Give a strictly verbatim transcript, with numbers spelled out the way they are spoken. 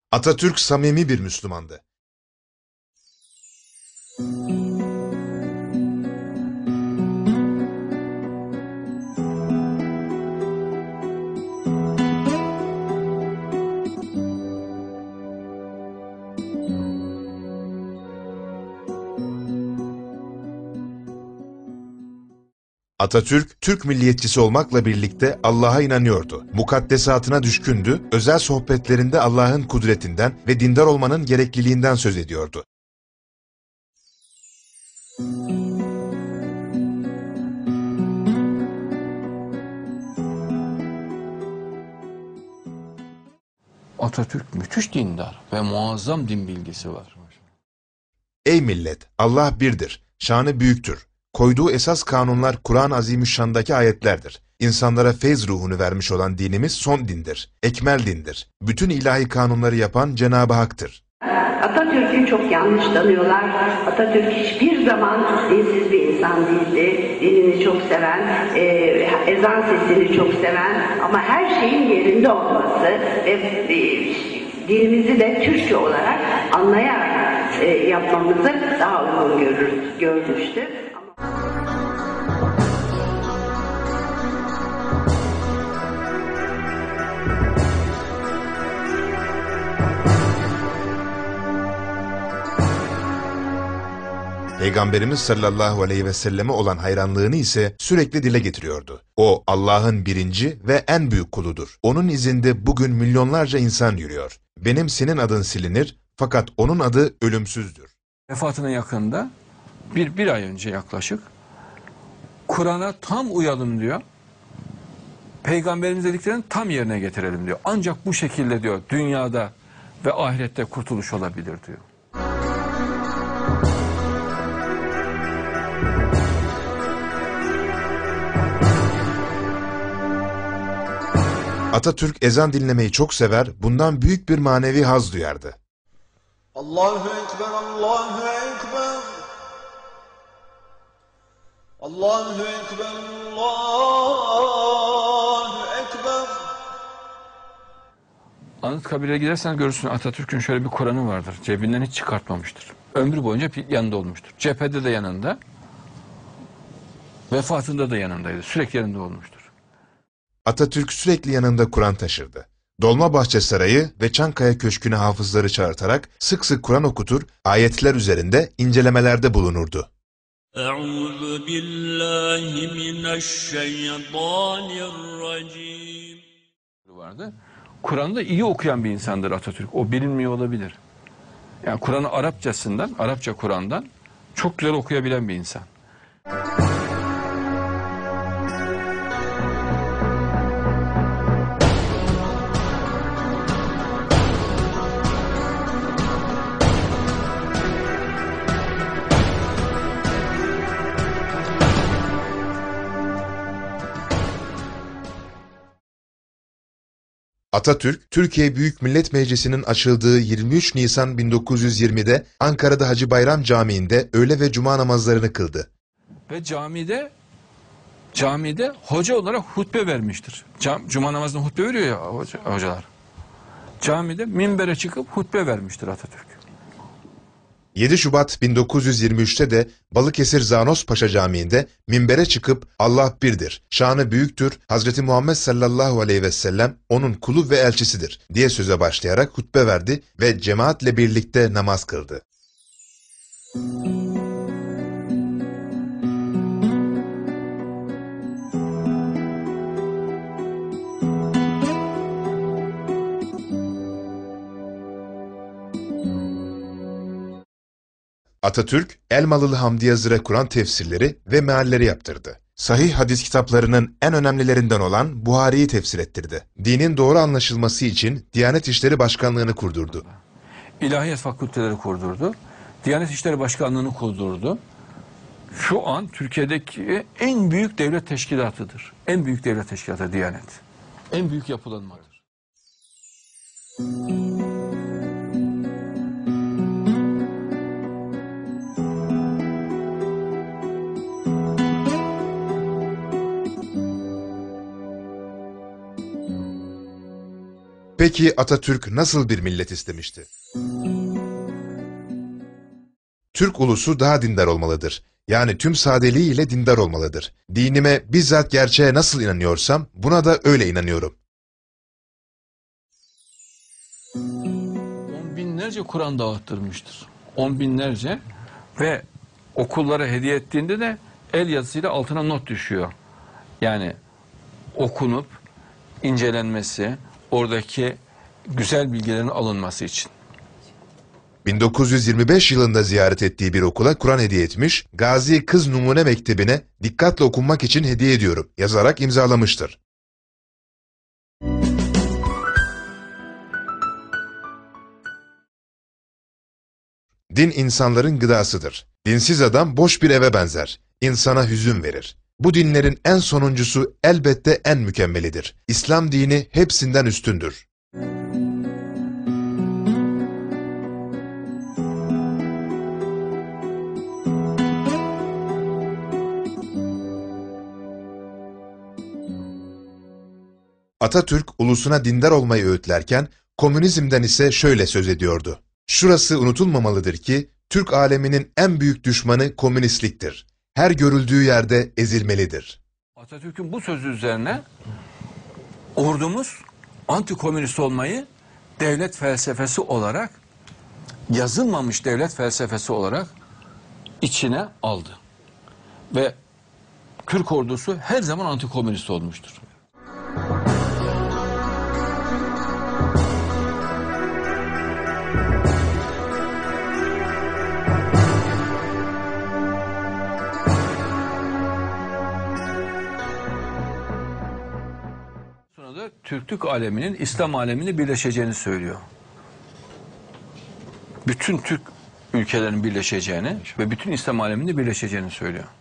Atatürk samimi bir Müslümandı. Atatürk, Türk milliyetçisi olmakla birlikte Allah'a inanıyordu. Mukaddesatına düşkündü, özel sohbetlerinde Allah'ın kudretinden ve dindar olmanın gerekliliğinden söz ediyordu. Atatürk müthiş dindar ve muazzam din bilgisi var. Ey millet! Allah birdir, şanı büyüktür. Koyduğu esas kanunlar Kur'an-ı Azimüşşan'daki ayetlerdir. İnsanlara feyz ruhunu vermiş olan dinimiz son dindir, ekmel dindir. Bütün ilahi kanunları yapan Cenab-ı Hak'tır. Atatürk'ü çok yanlış tanıyorlar. Atatürk hiçbir zaman dinsiz bir insan değildi. Dinini çok seven, e, ezan sesini çok seven ama her şeyin yerinde olması ve e, dinimizi de Türkçe olarak anlayarak e, yapmamızı daha uygun görür, görmüştü. Peygamberimiz sallallahu aleyhi ve selleme olan hayranlığını ise sürekli dile getiriyordu. O Allah'ın birinci ve en büyük kuludur. Onun izinde bugün milyonlarca insan yürüyor. Benim senin adın silinir fakat onun adı ölümsüzdür. Vefatına yakında bir, bir ay önce yaklaşık Kur'an'a tam uyalım diyor. Peygamberimiz dediklerini tam yerine getirelim diyor. Ancak bu şekilde diyor dünyada ve ahirette kurtuluş olabilir diyor. Atatürk ezan dinlemeyi çok sever, bundan büyük bir manevi haz duyardı. Allahu Ekber, Allahu Ekber. Allahu Ekber, Allahu Ekber. Anıtkabir'e gidersen görürsün Atatürk'ün şöyle bir Kur'an'ı vardır. Cebinden hiç çıkartmamıştır. Ömrü boyunca yanında olmuştur. Cephede de yanında, vefatında da yanındaydı. Sürekli yanında olmuştur. Atatürk sürekli yanında Kur'an taşırdı. Dolmabahçe Sarayı ve Çankaya Köşkü'ne hafızları çağırtarak sık sık Kur'an okutur, ayetler üzerinde incelemelerde bulunurdu. Euzu billahi mineşşeytanirracim. Vardı. Kur'an'da iyi okuyan bir insandır Atatürk. O bilinmiyor olabilir. Yani Kur'an'ı Arapçasından, Arapça Kur'an'dan çok güzel okuyabilen bir insan. Atatürk, Türkiye Büyük Millet Meclisi'nin açıldığı yirmi üç Nisan bin dokuz yüz yirmide Ankara'da Hacı Bayram Camii'nde öğle ve cuma namazlarını kıldı. Ve camide camide hoca olarak hutbe vermiştir. Cam, cuma namazında hutbe veriyor ya hoca, hocalar. Camide minbere çıkıp hutbe vermiştir Atatürk. yedi Şubat bin dokuz yüz yirmi üçte de Balıkesir Zanos Paşa Camii'nde minbere çıkıp Allah birdir, şanı büyüktür, Hazreti Muhammed sallallahu aleyhi ve sellem onun kulu ve elçisidir diye söze başlayarak hutbe verdi ve cemaatle birlikte namaz kıldı. Atatürk, Elmalılı Hamdi Yazır'a Kur'an tefsirleri ve mealleri yaptırdı. Sahih hadis kitaplarının en önemlilerinden olan Buhari'yi tefsir ettirdi. Dinin doğru anlaşılması için Diyanet İşleri Başkanlığı'nı kurdurdu. İlahiyat fakülteleri kurdurdu. Diyanet İşleri Başkanlığı'nı kurdurdu. Şu an Türkiye'deki en büyük devlet teşkilatıdır. En büyük devlet teşkilatı Diyanet. En büyük yapılanmadır. Peki Peki Atatürk nasıl bir millet istemişti? Türk ulusu daha dindar olmalıdır. Yani tüm sadeliğiyle dindar olmalıdır. Dinime bizzat gerçeğe nasıl inanıyorsam buna da öyle inanıyorum. On binlerce Kur'an dağıttırmıştır. On binlerce ve okullara hediye ettiğinde de el yazısıyla altına not düşüyor. Yani okunup incelenmesi, oradaki güzel bilgilerin alınması için. bin dokuz yüz yirmi beş yılında ziyaret ettiği bir okula Kur'an hediye etmiş, Gazi Kız Numune Mektebi'ne dikkatle okunmak için hediye ediyorum yazarak imzalamıştır. Din insanların gıdasıdır. Dinsiz adam boş bir eve benzer. İnsana hüzün verir. Bu dinlerin en sonuncusu elbette en mükemmelidir. İslam dini hepsinden üstündür. Atatürk ulusuna dindar olmayı öğütlerken komünizmden ise şöyle söz ediyordu. Şurası unutulmamalıdır ki Türk aleminin en büyük düşmanı komünistliktir. Her görüldüğü yerde ezilmelidir. Atatürk'ün bu sözü üzerine ordumuz antikomünist olmayı devlet felsefesi olarak, yazılmamış devlet felsefesi olarak içine aldı. Ve Türk ordusu her zaman antikomünist olmuştur. Sonra da Türklük aleminin İslam alemini birleşeceğini söylüyor. Bütün Türk ülkelerin birleşeceğini ve bütün İslam aleminin birleşeceğini söylüyor.